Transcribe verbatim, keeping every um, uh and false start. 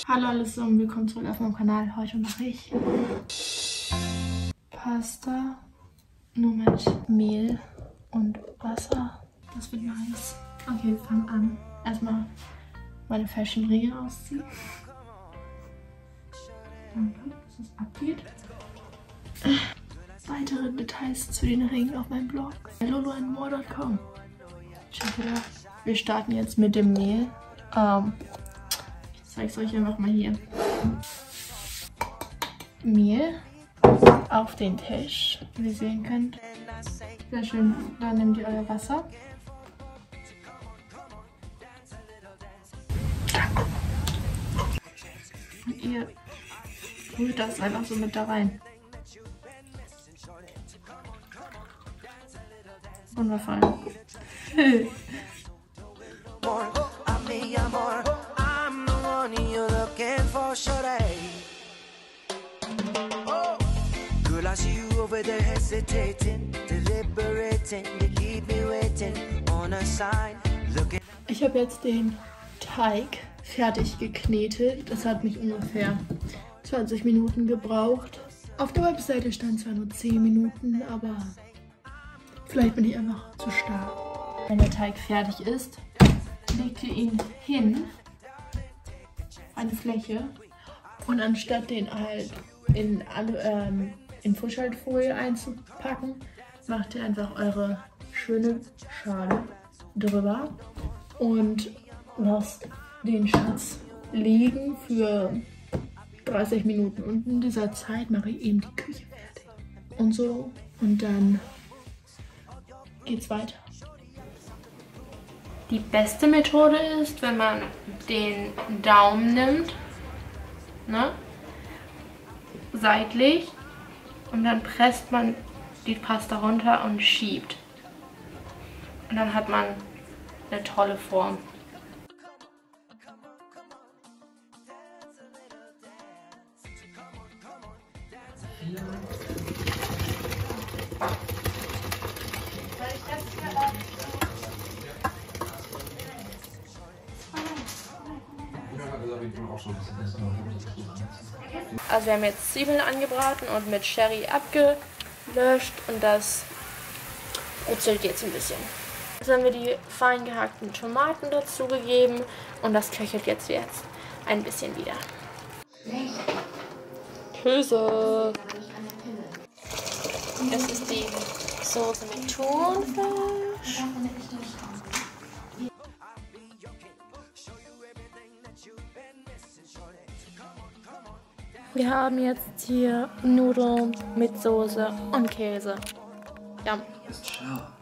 Hallo alle zusammen, willkommen zurück auf meinem Kanal. Heute mache ich Pasta nur mit Mehl und Wasser. Das wird nice. Okay, wir fangen an. Erstmal meine Fashion-Ringe ausziehen. Danke, dass es abgeht. Weitere Details zu den Ringen auf meinem Blog lolo and more dot com. Check it out. Wir starten jetzt mit dem Mehl. Ähm, ich zeige es euch einfach mal hier. Mehl auf den Tisch, wie ihr sehen könnt. Sehr schön. Dann nehmt ihr euer Wasser. Und ihr rührt das einfach so mit da rein. Wundervoll. Ich habe jetzt den Teig fertig geknetet. Das hat mich ungefähr zwanzig Minuten gebraucht. Auf der Webseite stand zwar nur zehn Minuten, aber vielleicht bin ich einfach zu stark. Wenn der Teig fertig ist, legt ihr ihn hin auf eine Fläche und anstatt den halt in, ähm, in Frischhaltefolie einzupacken, macht ihr einfach eure schöne Schale drüber und lasst den Schatz liegen für dreißig Minuten. Und in dieser Zeit mache ich eben die Küche fertig. Und so. Und dann geht's weiter. Die beste Methode ist, wenn man den Daumen nimmt, ne, seitlich, und dann presst man die Pasta runter und schiebt. Und dann hat man eine tolle Form. Also wir haben jetzt Zwiebeln angebraten und mit Sherry abgelöscht und das brutzelt jetzt ein bisschen. Jetzt haben wir die fein gehackten Tomaten dazu gegeben und das köchelt jetzt, jetzt ein bisschen wieder. Käse. Das ist die Soße mit Thunfisch. Wir haben jetzt hier Nudeln mit Soße und Käse. Ja. Ist schlau.